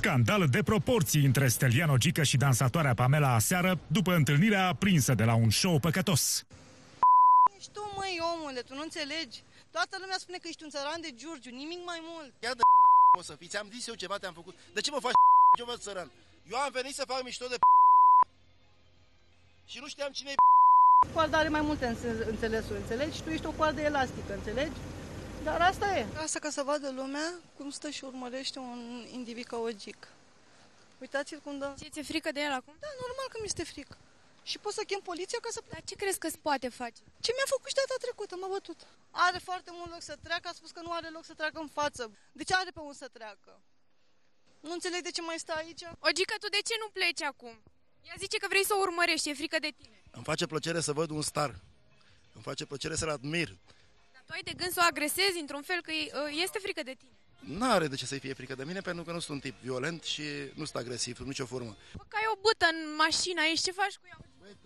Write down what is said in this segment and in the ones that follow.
Scandal de proporții între Steliano Gică și dansatoarea Pamela aseară, după întâlnirea aprinsă de la un show păcătos. Ești tu, măi, omule, tu nu înțelegi? Toată lumea spune că ești un țăran de Giurgiu, nimic mai mult. Ia de o să fii, ți-am zis eu ceva, te-am făcut. De ce mă faci eu văd țăran? Eu am venit să fac mișto de și nu știam cine-i. Coarda are mai multe înțelesuri, înțelegi? Tu ești o coardă elastică, înțelegi? Dar asta e. Asta ca să vadă lumea cum stă și urmărește un individ ca o Gică. Uitați-l cum dă. Ți-e frică de el acum? Da, normal că mi-este frică. Și pot să chem poliția ca să... Dar ce crezi că îți poate face? Ce mi-a făcut și data trecută, m-a bătut. Are foarte mult loc să treacă, a spus că nu are loc să treacă în față. De ce are pe unde să treacă? Nu înțeleg de ce mai stă aici? Gică, tu de ce nu pleci acum? Ea zice că vrei să o urmărești, e frică de tine. Îmi face plăcere să văd un star. Îmi face plăcere să-l admir. Dar tu ai de gând să o agresezi într-un fel, că este frică de tine. N-are de ce să-i fie frică de mine, pentru că nu sunt un tip violent și nu sunt agresiv, în nicio formă. Bă, că ai o bâtă în mașină aici, ce faci cu ea?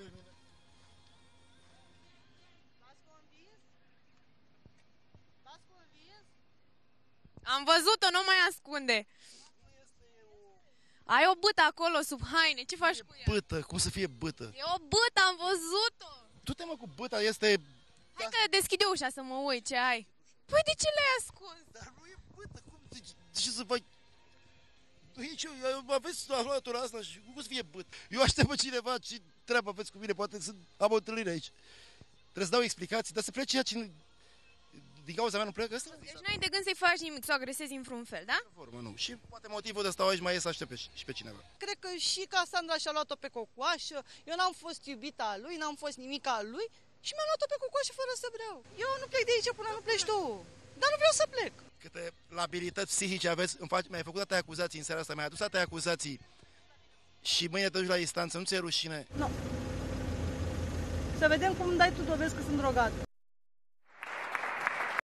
Am văzut-o, nu mai ascunde. Ai o bâtă acolo sub haine, ce faci cu ea? Bâtă, cum să fie bâtă? E o bâtă, am văzut-o. Du-te mă cu bâta, este... Hai că deschide ușa să mă uit ce ai. Păi de ce le-ai ascuns? Dar nu e bâtă, cum? De ce să faci? Aveți aflatura asta și cum să fie bâtă? Eu aștept pe cineva, ce treabă aveți cu mine, poate am o întâlnire aici. Trebuie să dau explicații, dar să plece ea cine... Din cauza mea nu plecă ăsta? Deci n-ai de gând să-i faci nimic, să o agresezi în vreun fel, da? Formă, nu. Și poate motivul de stau aici mai e să aștept și pe cineva. Cred că și Casandra și-a luat-o pe cocoașă, eu n-am fost iubita lui, n-am fost nimica lui și mi-a luat-o pe cocoașă fără să vreau. Eu nu plec de aici până nu pleci tu, dar nu vreau să plec. Câte labilități psihice aveți, mi-ai făcut atâtea acuzații în seara asta, mi-ai adus atâtea acuzații și mâine te duci la instanță, nu ți-e rușine? Nu. Să vedem cum dai tu dovezi că sunt drogat.